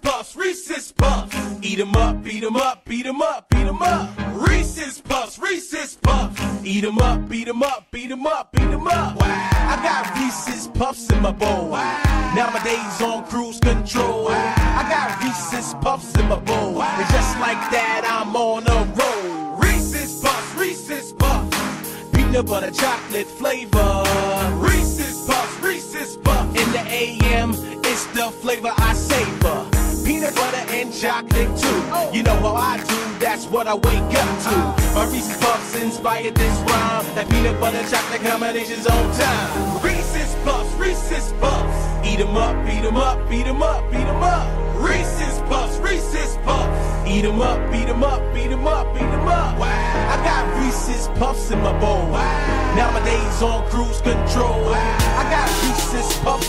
Puffs, Reeses Puffs. Eat 'em up, beat 'em up, beat 'em up, beat 'em up. Reeses Puffs, Reeses Puffs. Eat 'em up, beat 'em up, beat 'em up, beat 'em up. Wow. I got Reeses Puffs in my bowl. Wow. Now my day's on cruise control. Wow. I got Reeses Puffs in my bowl. Wow. And just like that, I'm on a roll. Reeses Puffs, Reeses Puffs. Peanut butter chocolate flavor. Reeses Puffs, Reeses Puffs. In the AM, it's the flavor I savor. Peanut butter and chocolate too. You know how I do, that's what I wake up to. My Reeses Puffs inspired this rhyme. That peanut butter chocolate combination's on time. Reeses Puffs, Reeses Puffs. Eat 'em up, beat 'em up, beat 'em up, beat 'em up. Reeses Puffs, Reeses Puffs. Eat 'em up, beat 'em up, beat 'em up, beat 'em up. Wow. I got Reeses Puffs in my bowl. Wow. Now my day's on cruise control. Wow. I got Reeses Puffs